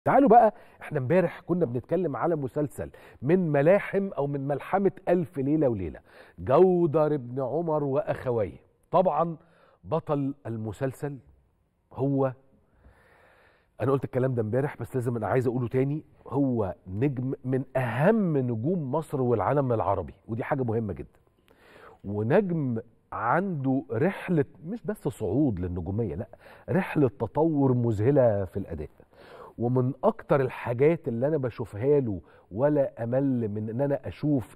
تعالوا بقى، احنا امبارح كنا بنتكلم على مسلسل من ملاحم او من ملحمة الف ليلة وليلة، جودر بن عمر واخويه. طبعا بطل المسلسل هو، انا قلت الكلام ده امبارح بس لازم انا عايز اقوله تاني، هو نجم من اهم نجوم مصر والعالم العربي، ودي حاجة مهمة جدا. ونجم عنده رحلة مش بس صعود للنجومية، لا، رحلة تطور مذهلة في الاداء. ومن اكتر الحاجات اللي انا بشوفها له ولا امل من ان انا اشوف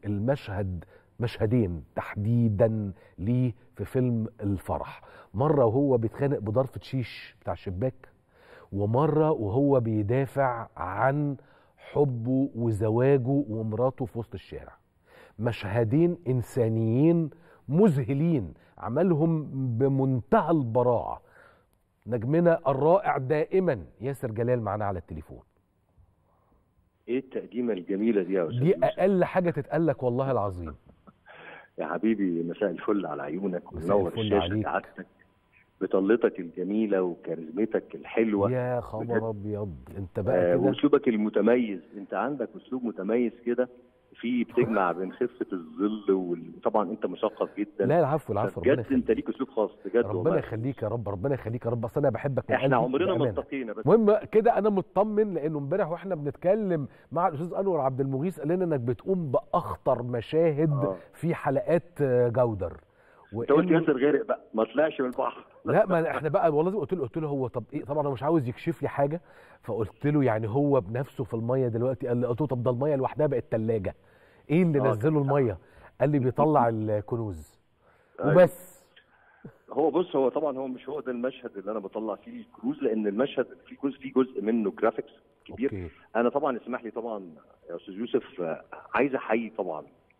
مشهدين تحديدا ليه في فيلم الفرح. مرة وهو بيتخانق بضرفة شيش بتاع الشباك، ومرة وهو بيدافع عن حبه وزواجه ومراته في وسط الشارع. مشهدين انسانيين مذهلين عملهم بمنتهى البراعة. نجمنا الرائع دائما ياسر جلال معانا على التليفون. ايه التقديمه الجميله دي يا استاذ دي يوسف؟ اقل حاجه تتقالك والله العظيم. يا حبيبي مساء الفل على عيونك ومنور الشاشه عليك. سعادتك بطلتك الجميله وكاريزمتك الحلوه. يا خبر ابيض، انت بقى كده واسلوبك المتميز، انت عندك اسلوب متميز كده، بتجمع بين خفه الظل وطبعا انت مثقف جدا. لا العفو العفو، ربنا بجد انت ليك اسلوب خاص بجد والله. ربنا يخليك يا رب، ربنا يخليك يا رب، اصل انا بحبك من احنا قلبي عمرنا ما بأمانة. التقينا بس المهم كده انا مطمن، لانه امبارح واحنا بنتكلم مع الاستاذ انور عبد المغيث قال لنا انك بتقوم باخطر مشاهد في حلقات جودر. انت قلت ياسر غارق بقى ما طلعش من البحر. لا ما احنا بقى والله قلت له هو طب ايه، طبعا هو مش عاوز يكشف لي حاجه، فقلت له يعني هو بنفسه في الميه دلوقتي. قلت له طب ده الميه لوحدها بقت ثلاجه، ايه اللي نزله الميه؟ قال لي بيطلع الكنوز وبس. هو بص، هو طبعا هو مش هو ده المشهد اللي انا بطلع فيه الكروز، لان المشهد فيه جزء منه جرافيكس كبير. أوكي. انا طبعا اسمح لي طبعا يا استاذ يوسف، عايز احيي طبعا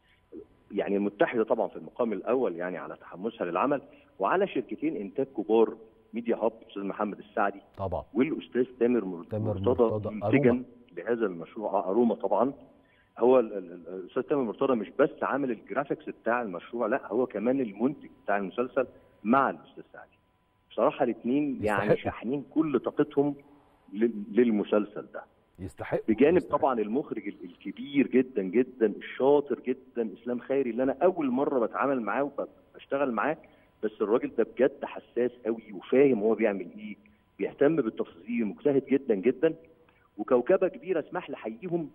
يعني المتحده طبعا في المقام الاول يعني على تحمسها للعمل، وعلى شركتين انتاج كبار، ميديا هاب الاستاذ محمد السعدي طبعا والاستاذ تامر مرتضى منتجا لهذا المشروع اروما. طبعا هو الاستاذ تامر مرتضى مش بس عامل الجرافيكس بتاع المشروع، لا هو كمان المنتج بتاع المسلسل مع الاستاذ سعدي. بصراحه الاثنين يعني شاحنين كل طاقتهم للمسلسل ده. يستحق. بجانب طبعا المخرج الكبير جدا جدا الشاطر جدا اسلام خيري، اللي انا اول مره بتعامل معاه وبشتغل معاه، بس الراجل ده بجد حساس قوي وفاهم هو بيعمل ايه، بيهتم بالتفاصيل، مجتهد جدا جدا. وكوكبه كبيره اسمح لي احييهم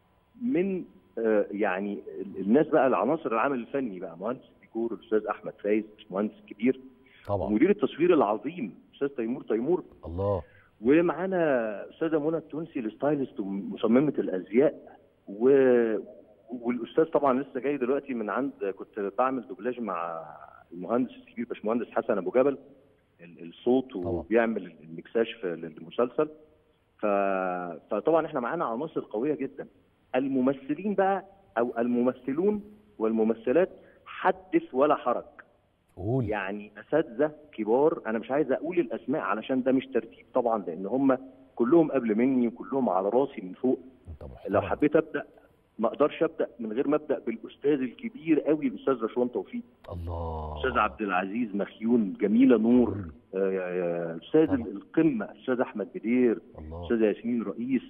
من يعني الناس بقى العناصر العمل الفني بقى، مهندس الديكور الاستاذ احمد فايز مهندس كبير طبعا، ومدير التصوير العظيم استاذ تيمور الله، ومعانا استاذه منى التونسي الستايلست ومصممه الازياء والاستاذ طبعا لسه جاي دلوقتي من عند، كنت بعمل دوبلاج مع المهندس الكبير باشمهندس حسن ابو جبل الصوت وبيعمل المكساج في المسلسل. فطبعا احنا معانا عناصر قويه جدا. الممثلين بقى او الممثلون والممثلات حدث ولا حرج. يعني اساتذه كبار، انا مش عايز اقول الاسماء علشان ده مش ترتيب طبعا، لان هم كلهم قبل مني وكلهم على راسي من فوق. لو حبيت ابدا ما اقدرش ابدا من غير ما ابدا بالاستاذ الكبير قوي الاستاذ رشوان توفيق، الله، استاذ عبد العزيز مخيون، جميله نور، استاذ القمه استاذ احمد بدير، استاذ ياسمين رئيس.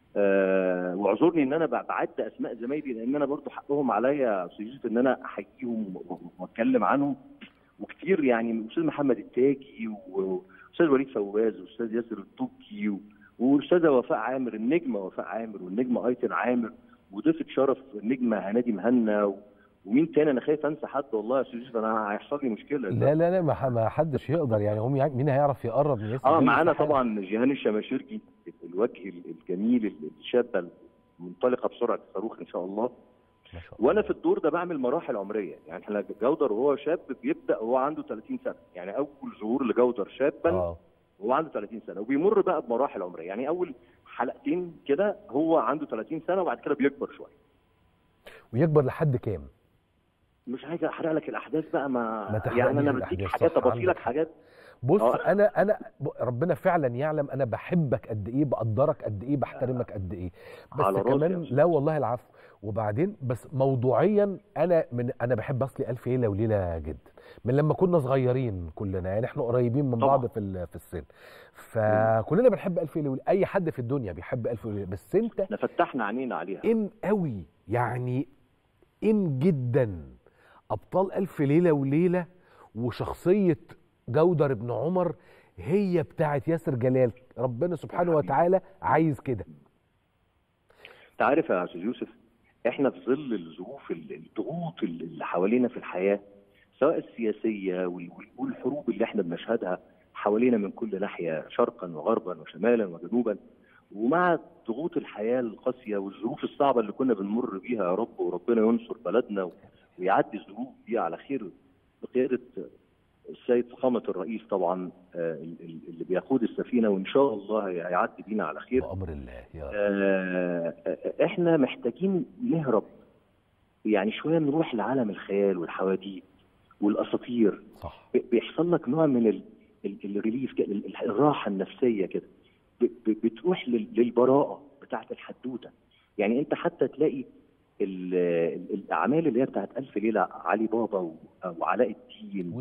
واعذرني ان انا بعد اسماء زمايلي، لان انا برضو حقهم عليا يا استاذ يوسف ان انا احييهم واتكلم عنهم وكتير، يعني الاستاذ محمد التاجي واستاذ وليد فواز واستاذ ياسر الطوكي والاستاذه وفاء عامر، النجمه وفاء عامر والنجمه ايتن عامر، وضيفه شرف النجمه هنادي مهنا، ومين تاني انا خايف انسى حد والله يا استاذ يوسف، انا هيحصل لي مشكله. لا ما حدش يقدر، يعني هم مين هيعرف يقرب من ياسر؟ معانا طبعا جيهان الشماشرجي، الوجه الجميل الشابه المنطلقه بسرعه الصاروخ ان شاء الله. وانا في الدور ده بعمل مراحل عمريه، يعني احنا جودر وهو شاب بيبدا وهو عنده 30 سنه، يعني اول ظهور لجودر شابا وهو عنده 30 سنه، وبيمر بقى بمراحل عمريه، يعني اول حلقتين كده هو عنده 30 سنه وبعد كده بيكبر شويه. ويكبر لحد كام؟ مش عايز احرق لك الاحداث بقى، ما يعني انا بديك حاجات، ابصي لك حاجات. بص انا ربنا فعلا يعلم انا بحبك قد ايه، بقدرك قد ايه، بحترمك قد ايه، بس كمان لا والله العفو. وبعدين بس موضوعيا انا بحب اصلي الف ليله وليله جدا، من لما كنا صغيرين كلنا، يعني احنا قريبين من طبعا. بعض في السن، فكلنا بنحب الف ليله وليله، اي حد في الدنيا بيحب الف ليله وليله، بس انت احنا فتحنا عينينا عليها. ان قوي يعني، ان جدا ابطال الف ليله وليله، وشخصيه جودر بن عمر هي بتاعت ياسر جلال، ربنا سبحانه وتعالى عايز كده. انت عارف يا استاذ يوسف، احنا في ظل الظروف الضغوط اللي حوالينا في الحياه، سواء السياسيه والحروب اللي احنا بنشهدها حوالينا من كل ناحيه، شرقا وغربا وشمالا وجنوبا، ومع ضغوط الحياه القاسيه والظروف الصعبه اللي كنا بنمر بيها يا رب، وربنا ينصر بلدنا ويعدي الظروف دي على خير بقياده السيد فخامه الرئيس طبعا، اللي بيقود السفينه، وان شاء الله هيعدي بينا على خير بأمر الله يا رب. احنا محتاجين نهرب يعني شويه، نروح لعالم الخيال والحواديت والاساطير. صح. بيحصل لك نوع من الريليف، الراحه النفسيه كده، بتروح للبراءه بتاعت الحدوته. يعني انت حتى تلاقي الاعمال اللي هي بتاعت الف ليله، علي بابا وعلاء الدين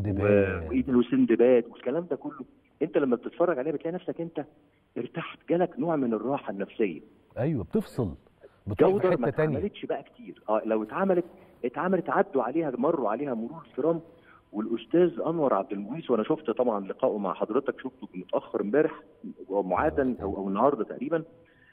والسندباد والكلام ده كله، انت لما بتتفرج عليها بتلاقي نفسك انت ارتحت، جالك نوع من الراحه النفسيه. ايوه، بتفصل، بتروح في حته تانية. ما اتعملتش بقى كتير، لو اتعملت مروا عليها مرور الكرام. والاستاذ انور عبد المغيث، وانا شفت طبعا لقائه مع حضرتك، شفته متاخر امبارح ومعادا او النهارده تقريبا،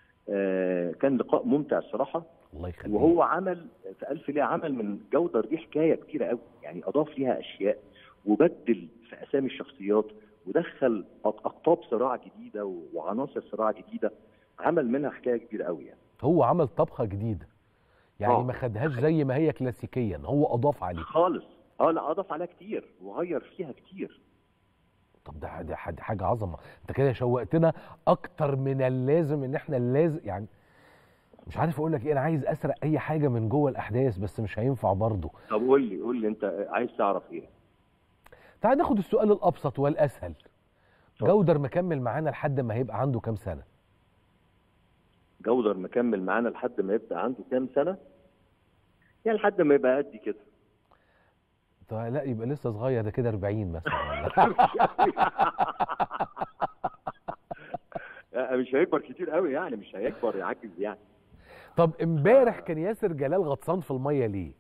كان لقاء ممتع الصراحه. الله يخليك. وهو عمل في الف ليله، عمل من جودر دي حكايه كتيره قوي، يعني اضاف ليها اشياء وبدل في اسامي الشخصيات، ودخل اقطاب صراع جديده وعناصر صراع جديده، عمل منها حكايه كبيره قوي يعني. هو عمل طبخه جديده يعني، ما خدهاش زي ما هي كلاسيكيا، هو اضاف عليها خالص. لا، اضاف عليها كتير وغير فيها كتير. طب ده حاجه عظمه. انت كده شوقتنا اكتر من اللازم، ان احنا لازم يعني، مش عارف اقول لك ايه، انا عايز اسرق اي حاجه من جوه الاحداث بس مش هينفع برضه. طب قول لي انت عايز تعرف ايه؟ تعال ناخد السؤال الابسط والاسهل. جودر مكمل معانا لحد ما هيبقى عنده كام سنه؟ جودر مكمل معانا لحد ما يبقى عنده كام سنه؟ يعني لحد ما يبقى قد كده. طيب لا، يبقى لسه صغير، ده كده 40 مثلا. مش هيكبر كتير قوي يعني، مش هيكبر يعجز يعني. طب امبارح كان ياسر جلال غطسان في الميه ليه؟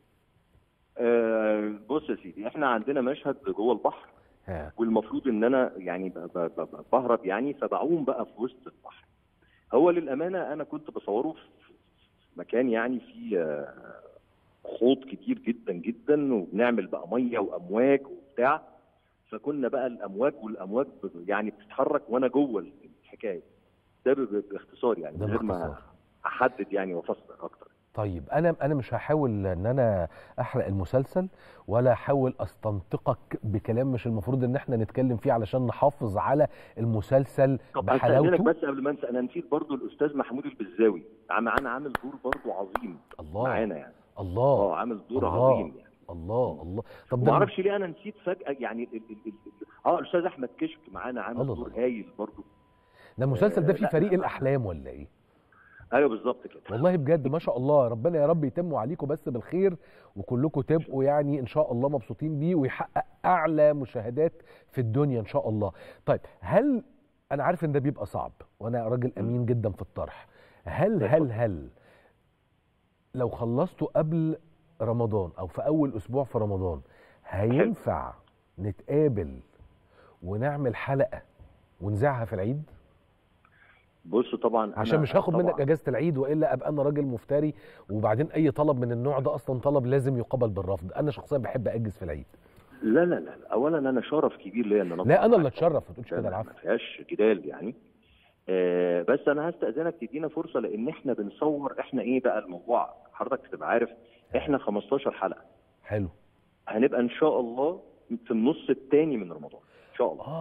بص يا سيدي، احنا عندنا مشهد جوه البحر، والمفروض ان انا يعني بهرب يعني، فبعوم بقى في وسط البحر. هو للامانه انا كنت بصوره في مكان يعني فيه خوض كتير جدا جدا، وبنعمل بقى ميه وامواج وبتاع، فكنا بقى الامواج يعني بتتحرك وانا جوه الحكايه. ده باختصار يعني، من غير ما احدد يعني وافسر اكتر. طيب انا مش هحاول ان انا احرق المسلسل، ولا احاول استنطقك بكلام مش المفروض ان احنا نتكلم فيه، علشان نحافظ على المسلسل بحلاوته. طب بس قبل ما انسى، انا نسيت برضو الاستاذ محمود البزاوي، معانا عامل دور برضو عظيم. الله. معانا يعني. الله. عامل دور عظيم يعني. الله. طب ما اعرفش ليه انا نسيت فجاه يعني. الاستاذ احمد كشك معانا عامل دور هايل برضو. ده المسلسل ده فيه فريق الاحلام ولا ايه؟ ايوه بالظبط كده. والله بجد ما شاء الله، ربنا يا رب يتموا عليكم بس بالخير، وكلكم تبقوا يعني ان شاء الله مبسوطين بيه، ويحقق اعلى مشاهدات في الدنيا ان شاء الله. طيب، هل انا عارف ان ده بيبقى صعب، وانا راجل امين جدا في الطرح، هل لو خلصتوا قبل رمضان او في اول اسبوع في رمضان، هينفع نتقابل ونعمل حلقة ونذاعها في العيد؟ بص طبعا، عشان مش هاخد منك اجازه العيد، والا ابقى انا راجل مفتري، وبعدين اي طلب من النوع ده اصلا طلب لازم يقابل بالرفض. انا شخصيا بحب اجز في العيد. لا، اولا انا شرف كبير ليا ان انا لا، انا اللي اتشرف، ما تقولش كده، العفو. ما فيهاش جدال يعني. بس انا هستاذنك تدينا فرصه، لان احنا بنصور، احنا ايه بقى الموضوع، حضرتك تبقى عارف، احنا 15 حلقه. حلو. هنبقى ان شاء الله في النص الثاني من رمضان ان شاء الله.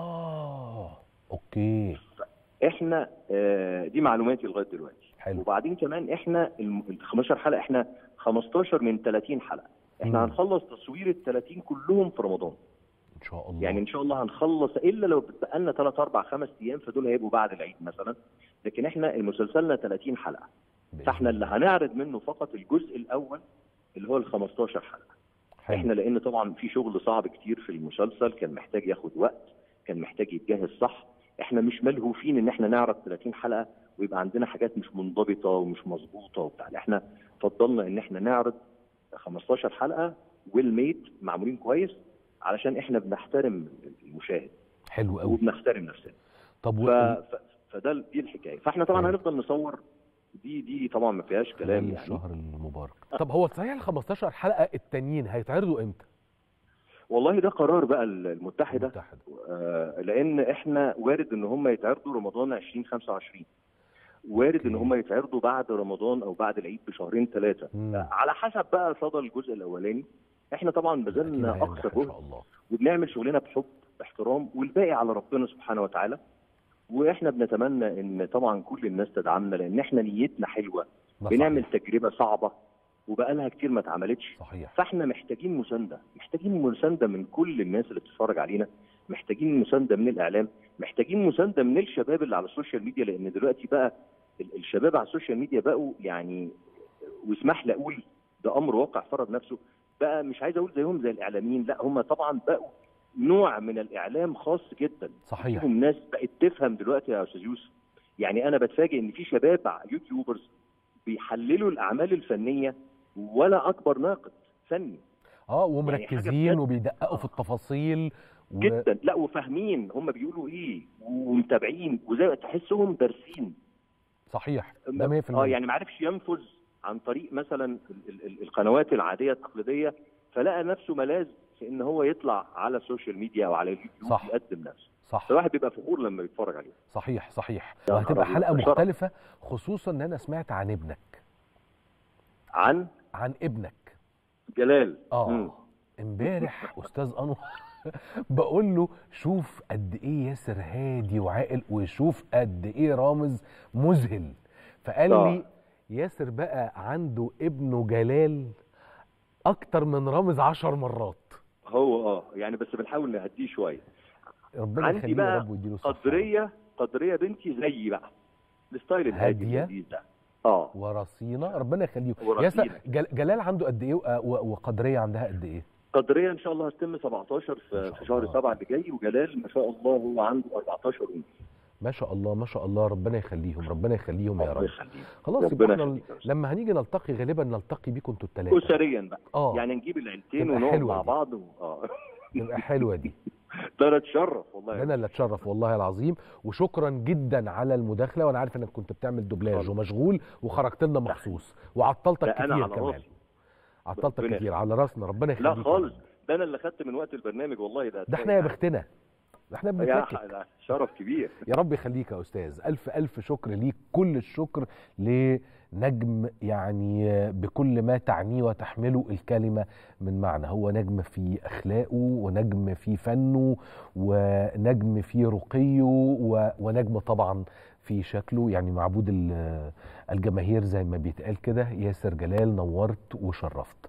اوكي. احنا دي معلوماتي لغايه دلوقتي. حلو. وبعدين كمان احنا ال 15 حلقه، احنا 15 من 30 حلقه. احنا هنخلص تصوير ال 30 كلهم في رمضان ان شاء الله. يعني ان شاء الله هنخلص، الا لو بقى لنا 3 4 5 ايام، فدول هيبقوا بعد العيد مثلا. لكن احنا مسلسلنا 30 حلقه، فاحنا اللي هنعرض منه فقط الجزء الاول اللي هو ال 15 حلقه. احنا لان طبعا في شغل صعب كتير في المسلسل، كان محتاج ياخد وقت، كان محتاج يتجهز صح. احنا مش ملهوفين ان احنا نعرض 30 حلقه ويبقى عندنا حاجات مش منضبطه ومش مظبوطه وبتاع. احنا فضلنا ان احنا نعرض 15 حلقه ويل ميد، معمولين كويس، علشان احنا بنحترم المشاهد. حلو قوي. وبنحترم نفسنا. طب دي الحكايه. فاحنا طبعا هنفضل نصور، دي طبعا ما فيهاش كلام يعني. الشهر المبارك. طب هو صحيح ال 15 حلقه التانيين هيتعرضوا امتى؟ والله ده قرار بقى المتحده. لان احنا وارد ان هم يتعرضوا رمضان 2025، وارد ان هم يتعرضوا بعد رمضان او بعد العيد بشهرين ثلاثه، على حسب بقى صدى الجزء الاولاني. احنا طبعا بذلنا اقصى جهد وبنعمل شغلنا بحب باحترام، والباقي على ربنا سبحانه وتعالى. واحنا بنتمنى ان طبعا كل الناس تدعمنا، لان احنا نيتنا حلوه، بنعمل تجربه صعبه وبقالها كتير ما اتعملتش. صحيح. فاحنا محتاجين مسانده من كل الناس اللي بتتفرج علينا، محتاجين مسانده من الاعلام، محتاجين مسانده من الشباب اللي على السوشيال ميديا، لان دلوقتي بقى الشباب على السوشيال ميديا بقوا يعني، واسمح لي اقول ده امر واقع فرض نفسه بقى. مش عايز اقول زيهم زي الاعلاميين، لا هم طبعا بقوا نوع من الاعلام خاص جدا. صحيح. فيهم ناس بقت تفهم دلوقتي يا استاذ يوسف. يعني انا بتفاجئ ان في شباب يوتيوبرز بيحللوا الاعمال الفنيه ولا اكبر ناقد فني. ومركزين يعني وبيدققوا في التفاصيل جدا. لا وفاهمين هم بيقولوا ايه ومتابعين، وزي تحسهم دارسين. صحيح. ده 100%. يعني ما عرفش ينفذ عن طريق مثلا القنوات العاديه التقليديه، فلقى نفسه ملاذ في ان هو يطلع على السوشيال ميديا او على اليوتيوب. صح. يقدم نفسه. صح. فالواحد بيبقى فخور لما بيتفرج عليه. صحيح. وهتبقى حلقه مختلفه، خصوصا ان انا سمعت عن ابنك. عن ابنك جلال. امبارح استاذ انور بقول له شوف قد ايه ياسر هادي وعاقل، وشوف قد ايه رامز مذهل. فقال لي ياسر بقى عنده ابنه جلال اكتر من رامز 10 مرات. هو يعني بس بنحاول نهديه شويه. ربنا يخليه يا رب ويديله الصحه. قدريه بنتي زيي بقى، الستايل الهادي اللذيذ ده. ورصينه، ربنا يخليهم. ياسر جلال عنده قد ايه وقدريه عندها قد ايه؟ قدريه ان شاء الله هتتم 17 في شهر 7 اللي جاي، وجلال ما شاء الله هو عنده 14 ونص. ما شاء الله. ربنا يخليهم يا رب. خلاص يبقى احنا لما هنيجي نلتقي غالبا نلتقي بيكم انتوا الثلاثه اسريا بقى. يعني نجيب العيلتين ونقعد مع بعض تبقى حلوه دي. ده انا اتشرف والله. انا اللي اتشرف والله العظيم. وشكرا جدا على المداخله، وانا عارف انك كنت بتعمل دوبلاج ومشغول وخرجت لنا مخصوص وعطلتك كتير كمان. عطلتك كتير على راسنا، ربنا يخليك. لا خالص، ده انا اللي خدت من وقت البرنامج والله. ده احنا يا بختنا، احنا بنتلكك. شرف كبير. يا رب يخليك يا استاذ. الف شكر ليك، كل الشكر لنجم يعني بكل ما تعنيه وتحمله الكلمه من معنى. هو نجم في اخلاقه، ونجم في فنه، ونجم في رقيه، ونجم طبعا في شكله. يعني معبود الجماهير زي ما بيتقال كده. ياسر جلال، نورت وشرفت.